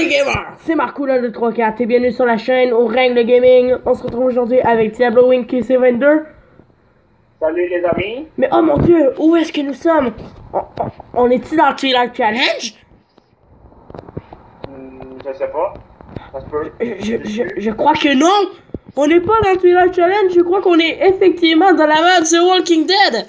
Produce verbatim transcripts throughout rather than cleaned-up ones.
les gamers! C'est Marco là, le trois quatre et bienvenue sur la chaîne au règne de gaming. On se retrouve aujourd'hui avec Diablo Wing Q C vingt-deux. Salut les amis! Mais oh mon dieu, où est-ce que nous sommes? On, on, on est-tu dans le Twilight Challenge? Hmm, je sais pas. Ça se peut. Je, je, je crois que non! On n'est pas dans le Twilight Challenge, je crois qu'on est effectivement dans la map The Walking Dead!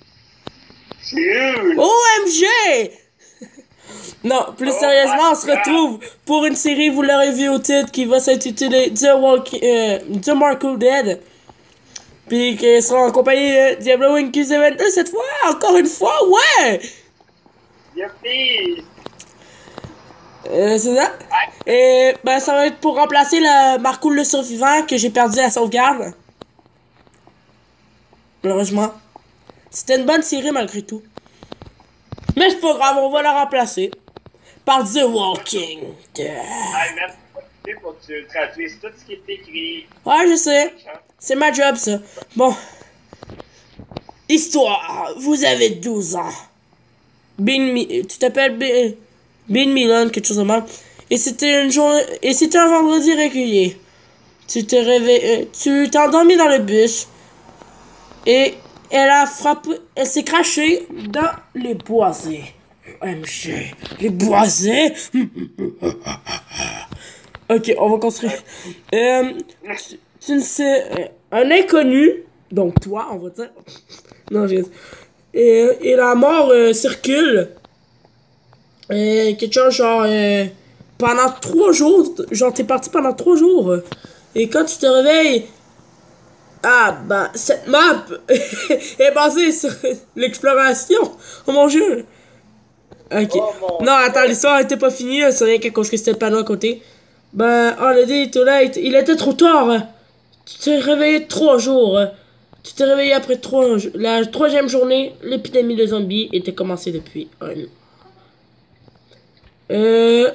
Huge. O M G! Non, plus Oh sérieusement, on se my God. retrouve pour une série, vous l'aurez vu au titre, qui va s'intituler The Walking... Euh, The Marco Dead. Puis qui sera en compagnie de Diablo Wing Q C vingt-deux cette fois, encore une fois, ouais! Youpi! Euh, c'est ça? Et ben ça va être pour remplacer le Marco le survivant que j'ai perdu à la sauvegarde. Malheureusement. C'était une bonne série malgré tout. Mais c'est pas grave, on va la remplacer par The Walking Dead. Hey, merci pour que tu traduises tout ce qui est écrit. Ouais, je sais. C'est ma job, ça. Bon. Histoire. Vous avez douze ans. Bin Mi... Tu t'appelles Bin... Bin Milan, quelque chose de mal. Et c'était une journée... Et c'était un vendredi régulier. Tu t'es réveillé... Tu t'es endormi dans le bus. Et elle a frappé... Elle s'est crachée dans les boisés. O M G. Les boisés. Ok, on va construire. Euh... Tu ne sais... euh, un inconnu, donc toi, on va dire. Non, j'ai... Et, et la mort euh, circule. Et quelque chose genre... euh, pendant trois jours. Genre, t'es parti pendant trois jours. Et quand tu te réveilles... Ah, ben, cette map est basée sur l'exploration. Oh mon dieu. Ok. Oh, mon Non, attends, l'histoire était pas finie. C'est rien qu'à cause que c'était le panneau à côté. Ben, oh, le day too late. Il était trop tard. Tu t'es réveillé trois jours. Tu t'es réveillé après trois... La troisième journée, l'épidémie de zombies était commencée depuis un an. Euh...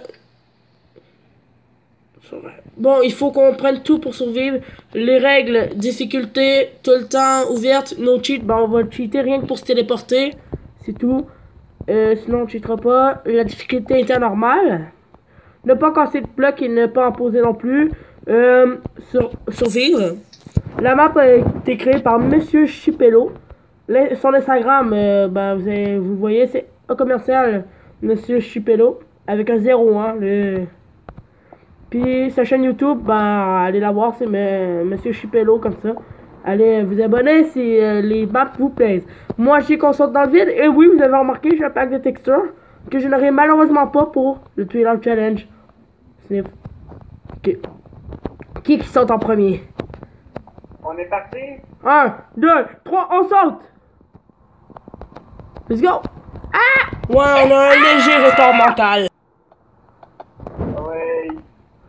Bon, il faut qu'on prenne tout pour survivre. Les règles, difficulté, tout le temps, ouverte, no cheat. Ben, on va cheater rien que pour se téléporter. C'est tout. Euh, sinon, on cheatera pas. La difficulté était normale. Ne pas casser de bloc et ne pas en poser non plus. Euh, sur, survivre. La map a été créée par Monsieur Chipello. Le, son Instagram, euh, ben, vous, avez, vous voyez, c'est un commercial Monsieur Chipello. Avec un zéro, hein. Le... Puis sa chaîne YouTube, ben, allez la voir, c'est Monsieur Chipello comme ça. Allez vous abonner si euh, les maps vous plaisent. Moi, je qu'on saute dans le vide. Et oui, vous avez remarqué, j'ai un pack de textures que je n'aurai malheureusement pas pour le Twilight Challenge. Sniff. Ok. Qui qui saute en premier? On est parti? un, deux, trois, on saute! Let's go! Ah! Ouais, on a un léger retard mental. Oui.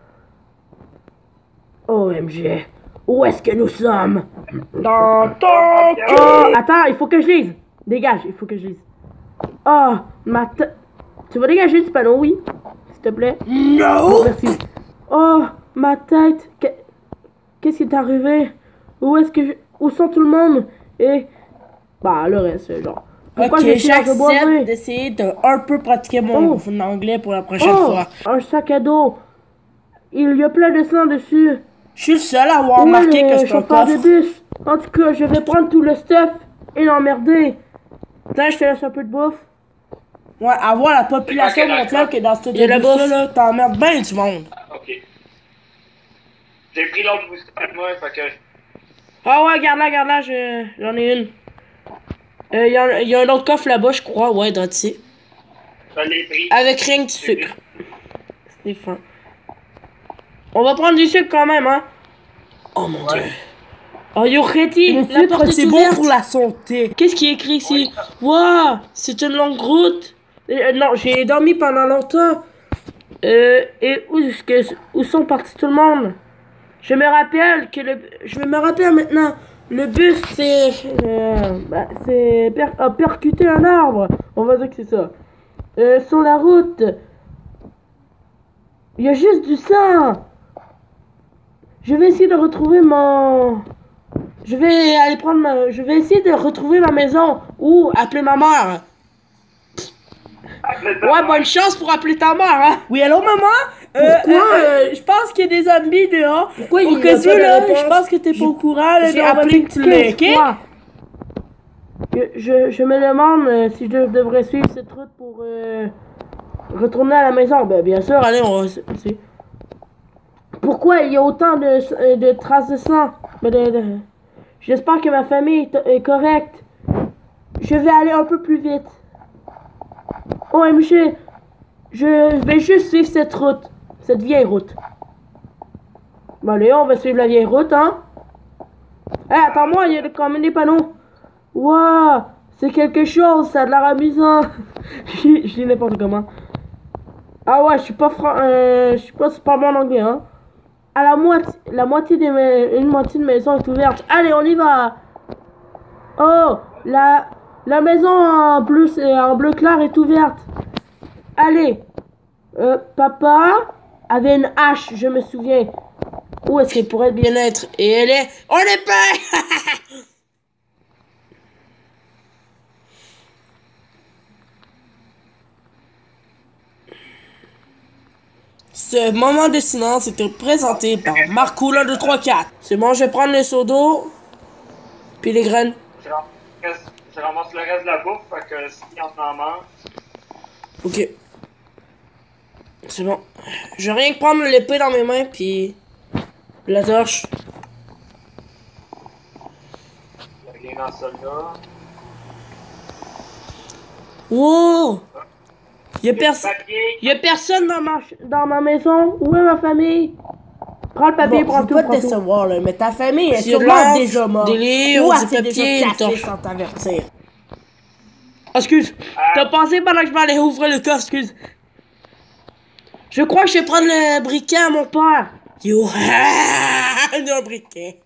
O M G. Où est-ce que nous sommes? Dans ton... Oh, attends, il faut que je lise. Dégage, il faut que je lise. Oh, ma tête... Tu vas dégager du panneau, oui? S'il te plaît? Non! Bon, merci. Oh, ma tête. Qu'est-ce qui est arrivé? Où est-ce que je... Où sont tout le monde? Et... Bah, le reste, genre... Pourquoi ok, j'accepte d'essayer de un peu pratiquer mon oh. anglais pour la prochaine oh, fois. Un sac à dos. Il y a plein de sang dessus. Je suis le seul à avoir Où remarqué est que le c'est un chauffeur de coffre. bus? En tout cas, je vais prendre tout le stuff et l'emmerder. Tiens, je te laisse un peu de bouffe. Ouais, avoir la population mondiale que dans ce Il y a la début bouffe. là, t'emmerdes bien du monde. Ah, ok. J'ai pris l'autre booster avec moi, fait que... Ah ouais, garde-la, garde-la, j'en ai une. Il euh, y, a, y a un autre coffre là-bas, je crois. Ouais, dans ici. Je l'ai pris. Avec rien que du sucre. C'est fin. On va prendre du sucre quand même, hein. Oh mon Ouais. dieu. Oh, you ready? Le La porte sucre, c'est est bon ouverte. pour la santé. Qu'est-ce qui est écrit ici? Waouh, c'est une longue route. Euh, non, j'ai dormi pendant longtemps. Euh, et où, est-ce que, où sont partis tout le monde? Je me rappelle que le... Je me rappelle maintenant. Le bus, c'est... Euh, bah, c'est... Per, a percuté un arbre. On va dire que c'est ça. Euh, sur la route. Il y a juste du sang. Je vais essayer de retrouver mon... Je vais aller prendre ma... Je vais essayer de retrouver ma maison. Ou appeler ma mère. Ouais, bonne chance pour appeler ta mère, hein. Oui, allô, maman? Pourquoi euh, Je pense qu'il y a des zombies dehors. Pourquoi Au il y cas a où, pas de là, réponse? je pense que t'es pas au courant. Là, J'ai on va appelé t'expliquer, quinze ok? fois. Je, je, je me demande euh, si je devrais suivre cette route pour euh, retourner à la maison. Ben, bien sûr, allez, on va... c'est- Pourquoi il y a autant de, de traces de sang? Ben, de- de- J'espère que ma famille est, est correcte. Je vais aller un peu plus vite. O M G, je vais juste suivre cette route. Cette vieille route. Bon, allez, on va suivre la vieille route, hein? Eh, hey, attends-moi, il y a quand même des panneaux. Waouh, c'est quelque chose, ça a de l'air amusant. Je dis n'importe comment. Ah ouais, je suis pas fran... Euh, je suis pas super bon en anglais, hein. À la moitié, la moitié des ma... une moitié de maison est ouverte. Allez, on y va. Oh, la, la maison en bleu, en bleu clair est ouverte. Allez. Euh, papa avait une hache, je me souviens. Où est-ce qu'elle pourrait bien être? Et elle est... On est pas. Ce moment de silence était présenté par Marco un, deux, trois, quatre. C'est bon, je vais prendre les seaux d'eau. Puis les graines. Je ramasse, je ramasse le reste de la bouffe, fait que si on en mange. Ok. C'est bon. Je vais rien que prendre l'épée dans mes mains, puis la torche. Il y a rien dans celle-là. Wow! Y'a Du personne. papier. Y'a personne dans ma, ch- dans ma maison. Où est ma famille? Prends le papier, Bon, prends je tout, veux pas prends te tout. décevoir, là, mais ta famille est Sur sûrement l'anse, déjà morte. des livres, Ou du elle s'est papier, déjà une cassée torche. sans t'avertir. Oh, excuse. T'as pensé pendant que je m'allais ouvrir le coffre, excuse. Je crois que je vais prendre le briquet à mon père. Yo, un briquet.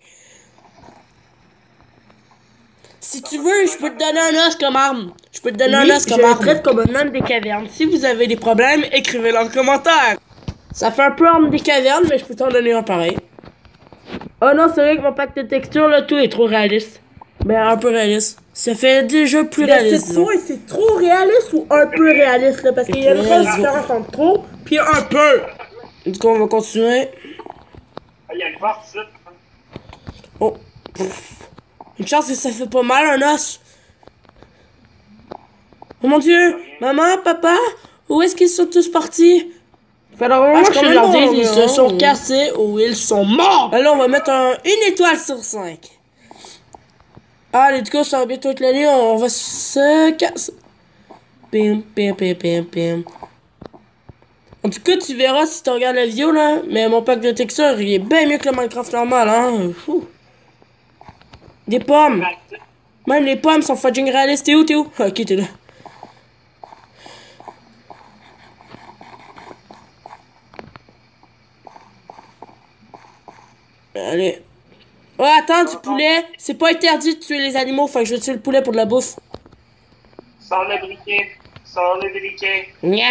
Si tu veux, je peux te donner un os comme arme. Je peux te donner Oui, un os je comme le arme. traite comme un homme des cavernes. Si vous avez des problèmes, écrivez-le en commentaire. Ça fait un peu homme des cavernes, mais je peux t'en donner un pareil. Oh non, c'est vrai que mon pack de texture, là, tout est trop réaliste. Ben, un peu réaliste. Ça fait déjà plus Mais réaliste, c'est disons. trop, c'est trop réaliste ou un peu réaliste, là? Parce qu'il y a une grosse Réaliste. différence entre trop puis un peu. Du coup, on va continuer. Ah, il y a une porte ici. Oh. Une chance que ça fait pas mal, un os. Oh mon dieu! Maman, papa? Où est-ce qu'ils sont tous partis? Fait alors, Ah, moi, c'est je quand même leur bon, dis, ils mais se hein. sont cassés ou ils sont morts! Alors, on va mettre un, une étoile sur cinq. Allez, du coup, ça va bientôt être la nuit, on va se casser. Pim, pim, pim, pim, pim. En tout cas, tu verras si tu regardes la vidéo, là. Mais mon pack de texture, il est bien mieux que le Minecraft normal, hein. Fou. Des pommes. Même les pommes sont fucking réalistes. T'es où, t'es où? Ok, t'es là. Allez. Oh, attends, du poulet. C'est pas interdit de tuer les animaux. Fait que je vais tuer le poulet pour de la bouffe. Sors le briquet. Sors le briquet.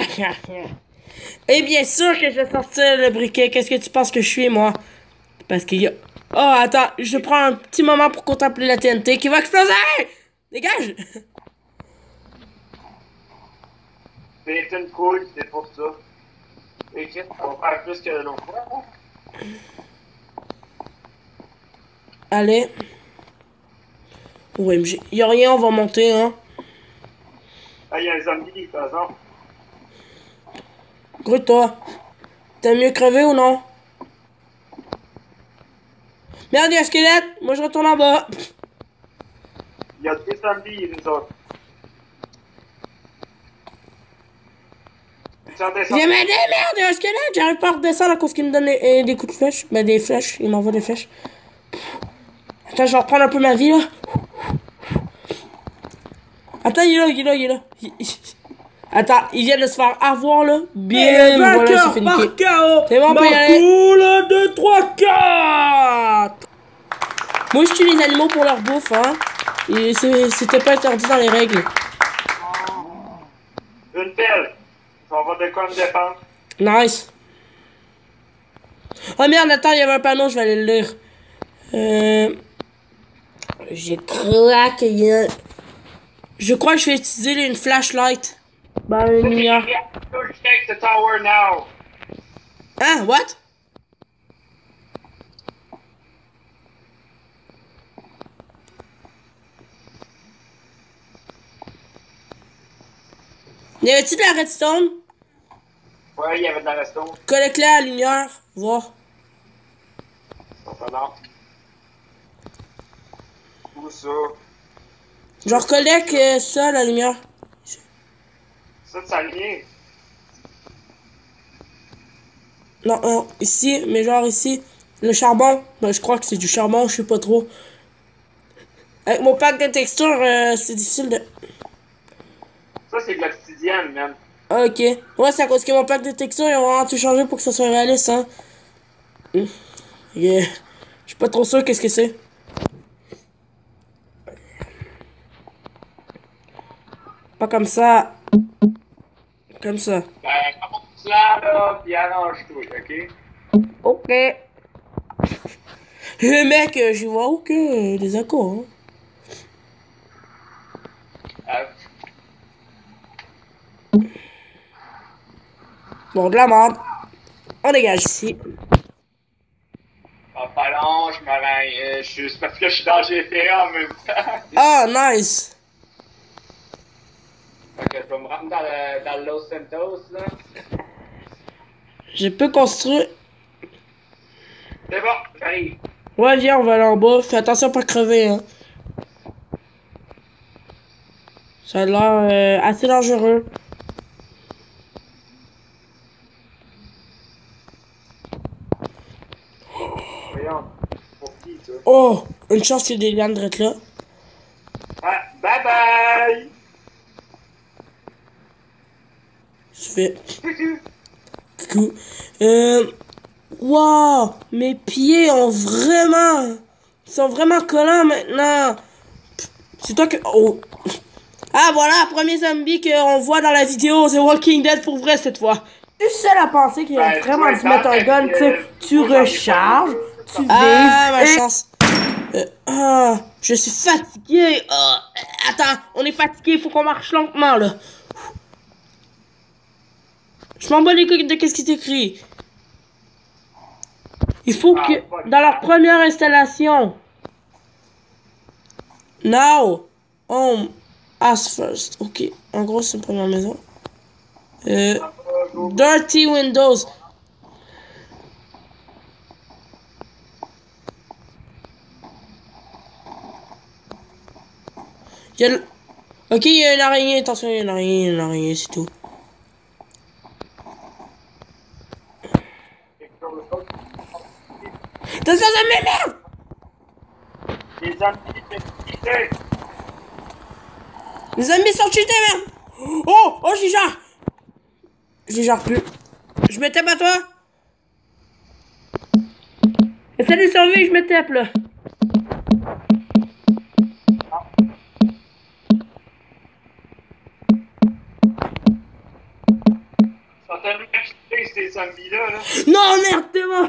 Et bien sûr que je vais sortir le briquet. Qu'est-ce que tu penses que je suis, moi? Parce qu'il y a... Oh, attends. Je prends un petit moment pour contempler la T N T qui va exploser! Dégage! C'est une couille, c'est pour ça. Et qu'est-ce qu'on va faire plus que l'autre fois? Allez. O M G. Y'a rien, on va monter, hein. Ah, il y a un zombie, de toute façon. Gros, toi. T'as mieux crevé ou non? Merde, y'a un squelette. Moi, je retourne en bas. Il y a des zombies, nous autres. Viens m'aider, merde, y'a un squelette. J'arrive pas à redescendre à cause qu'il me donne des, des coups de flèche. Ben, des flèches. Il m'envoie des flèches. Attends, je vais reprendre un peu ma vie, là. Attends, il est là, il est là, il est là. Il- il- Attends, il vient de se faire avoir, là. Bien, voilà, c'est fini. C'est bon, on peut y aller. un, deux, trois, quatre. Moi, je tue les animaux pour leur bouffe, hein. Et c'est- c'était pas interdit dans les règles. Une pelle. On va avoir de quoi me défendre. Nice. Oh merde, attends, il y avait un panneau, je vais aller le lire. Euh... Je crois qu'il y a... Je crois que je vais utiliser une flashlight. Ben, une lumière. Check the tower now. Hein, what? Y avait-tu de la redstone? Ouais, il y avait de la resto. Collecte-la à la lumière, voir. Non. Où ça? Genre, collecte euh, ça à la lumière. Ça, ça vient. Non, non, ici, mais genre ici. Le charbon. Ben, je crois que c'est du charbon, je sais pas trop. Avec mon pack de textures, euh, c'est difficile de... Ça, c'est de l'obsidienne, man. Ah, ok. Ouais, c'est à cause que mon pack de textures, ils ont vraiment tout changé pour que ça soit réaliste, hein. Mm. Yeah. Je suis pas trop sûr qu'est-ce que c'est. Pas comme ça. Comme ça. Ben, commence là, là, pis arrange-toi, ok? Ok. Le mec, euh, je vois où que euh, des accords, hein. Euh, Bon, de la merde. On dégage ici. pas, pas long, je me rends. Euh, je suis- c'est parce que je suis dans G T A en même temps. Ah, nice. Fait que je vais me rendre dans, le, dans le Los Santos, là. Je peux construire... C'est bon, j'arrive. Ouais, viens, on va aller en bas. Fais attention à pas crever, hein. Ça a l'air euh, assez dangereux. Voyons, pour qui, ça? Oh, une chance qu'il y ait des lianes drette là. Ah, bye bye! Je fais... Coucou. Euh... Wow, mes pieds ont vraiment... Ils sont vraiment collants maintenant. C'est toi que... Oh. Ah, voilà, premier zombie qu'on voit dans la vidéo. C'est Walking Dead pour vrai cette fois. Tu sais seul à penser qu'il a Ben, vraiment ouais, dû mettre un dans- gun, tu sais. euh, Tu moi, j'en ai pas recharges, vu. tu Ah, vises, ma et... chance. Euh, ah, je suis fatigué. Ah, attends, on est fatigué, faut qu'on marche lentement, là. Je m'en bats les couilles de qu'est-ce qui est écrit. Il faut Ah, que, fuck. dans leur première installation, now, home, as first. Ok, en gros, c'est une première maison. Euh, dirty windows. Il y a le... Ok, il y a une araignée, attention, il y a une araignée, il y a une araignée, c'est tout. Attention, ça me merde! Les zombies, c'est quitté. Les amis sont cheatés, merde! Oh! Oh, j'y gère! J'y gère plus. Je me tape à toi! Essaie de survivre, je me tape, là. Ils sont tellement quittés, ces zombies-là, là. Non, merde, t'es mort!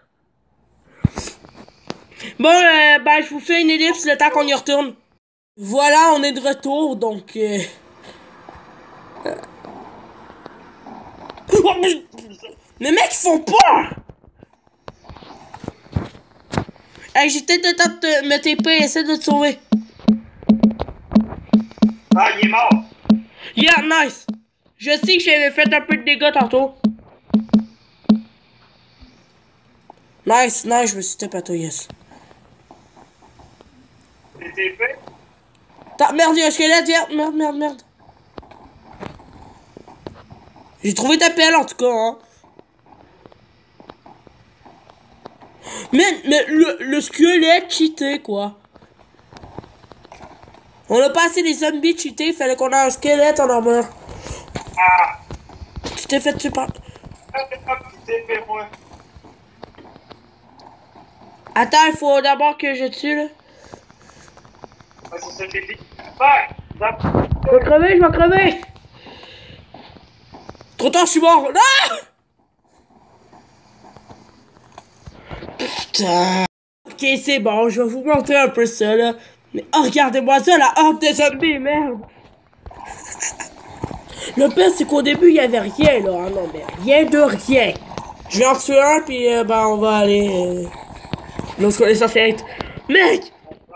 Bon, euh, ben, je vous fais une ellipse le temps qu'on y retourne. Voilà, on est de retour, donc... Euh... euh. Oh, mais... Les mecs, ils font peur! Hey, j'ai peut-être le temps de te... me T P, essaie de te sauver. Ah, il est mort! Yeah, nice! Je sais que j'avais fait un peu de dégâts tantôt. Nice, nice, je me suis tapé à toi, yes. C'est T P? T'as... Merde, il y a un squelette, viens. Merde, merde, merde. J'ai trouvé ta pelle, en tout cas, hein. Mais, mais le, le squelette cheaté, quoi. On a pas assez des zombies cheatés, il fallait qu'on ait un squelette en armure. Ah! Tu t'es fait tuer par... C'est pas petit T P, moi. Attends, il faut d'abord que je tue, là. Ah, c'est ça que j'ai dit. Fuck! Je vais crever, je vais crever. Trop tard, je suis mort. Ah! Putain. Ok, c'est bon, je vais vous montrer un peu ça, là. Mais oh, regardez-moi ça, la horde des zombies, merde. Le pire, c'est qu'au début, il y avait rien, là. Ah non, mais rien de rien. Je vais en tuer un, puis euh, ben, on va aller... Euh, là où on est censé être. Mec!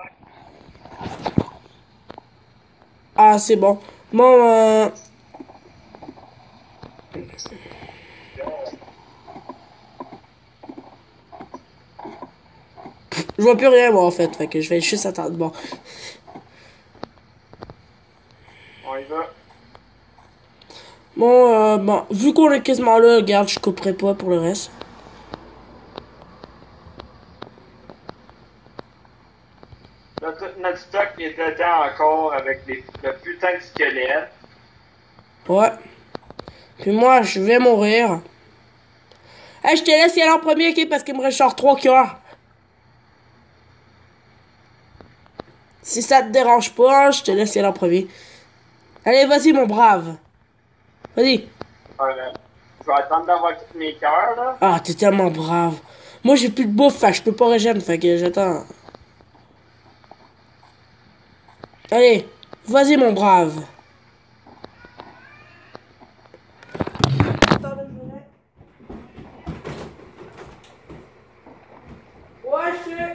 Ah, c'est bon. Bon, euh... je vois plus rien, moi, en fait. Fait que je vais juste attendre. Bon. On y va. Bon, euh, bon. Vu qu'on est quasiment là, regarde, je couperai pas pour le reste. Là, tout notre stock est dedans encore avec les, le putain de squelette. Ouais. Puis moi, je vais mourir. Hey, je te laisse y aller en premier, ok? Parce qu'il me reste genre trois cœurs. Si ça te dérange pas, je te laisse y aller en premier. Allez, vas-y, mon brave. Vas-y. Voilà. Je vais attendre d'avoir tous mes cœurs, là. Ah, t'es tellement brave. Moi, j'ai plus de bouffe, fait que je peux pas régénérer, fait que j'attends. Allez, vas-y, mon brave. Ouais, je suis...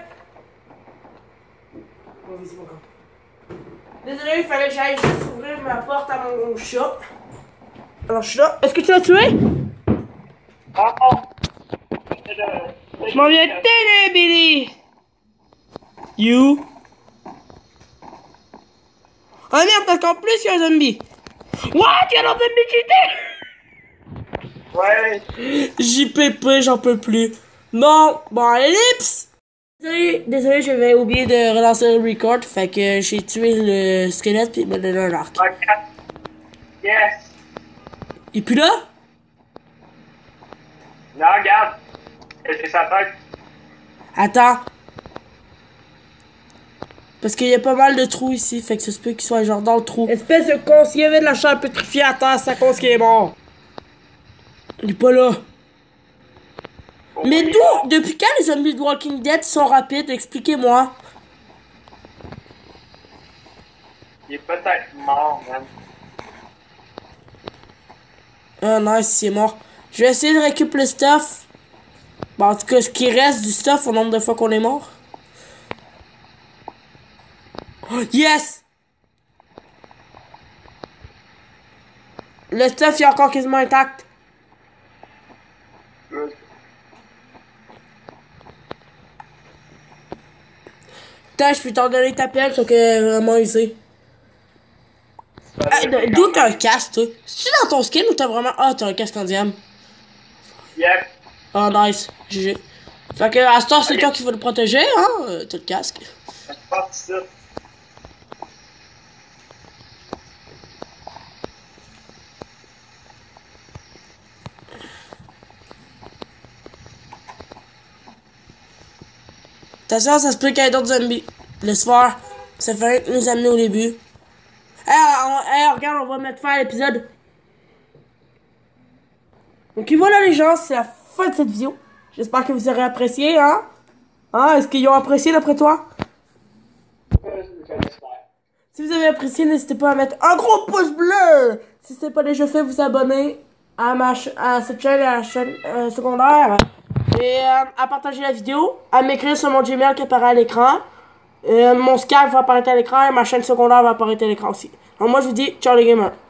Bon, vas-y, mon gars. Désolé, il fallait que j'aille juste ouvrir ma porte à mon chat. Alors, je suis là. Est-ce que tu l'as tué? Ah non! Je m'en viens t'aider, Billy! You? Oh merde, parce qu'en plus, il y a un zombie. What? Il y a un zombie cheaté? Ouais! J P P, j'en peux plus. Non, bon, ellipse! Désolé, désolé, j'avais oublié de relancer le record, fait que j'ai tué le squelette puis il m'a donné un arc. Ok. Yes! Il est plus là? Non, regarde! C'est sa tête. Attends. Parce qu'il y a pas mal de trous ici, fait que ça se peut qu'il soit genre dans le trou. Espèce de con, s'il y avait de la chair pétrifiée à terre, ça cause qu'il est mort. Il est pas là. Oh, Mais oui. d'où? Depuis quand les zombies de Walking Dead sont rapides? Expliquez-moi. Il est peut-être mort, man. Ah nice, il est mort. Je vais essayer de récupérer le stuff. Bon, en tout cas, ce qui reste du stuff au nombre de fois qu'on est mort. Oh, yes! Le stuff il est encore quasiment intact. Good. Putain, je peux t'en donner ta pelle, sauf que vraiment ici. Ah, d'où t'as un casque, toi? C'est-tu dans ton skin ou t'as vraiment... Ah, t'as un casque en diamant. Yep. Ah, nice. G G. Fait que, à ce temps, c'est Ok. toi qui vas le protéger, hein? Euh, T'as le casque. Je pense que ça. Attention, ça se peut qu'il y ait d'autres zombies. Laisse faire. Ça fait rien que nous amener au début. Hey, on- hey, regarde, on va mettre fin à l'épisode. Donc et voilà les gens, c'est la fin de cette vidéo. J'espère que vous aurez apprécié, hein? Hein? Est-ce qu'ils ont apprécié d'après toi? Si vous avez apprécié, n'hésitez pas à mettre un gros pouce bleu. Si ce n'est pas déjà fait, vous abonner à, ma ch- à cette chaîne, à la chaîne euh, secondaire. Et euh, à partager la vidéo, à m'écrire sur mon Gmail qui apparaît à l'écran. Euh, mon Skype va apparaître à l'écran et ma chaîne secondaire va apparaître à l'écran aussi. Donc moi je vous dis, ciao les gamers.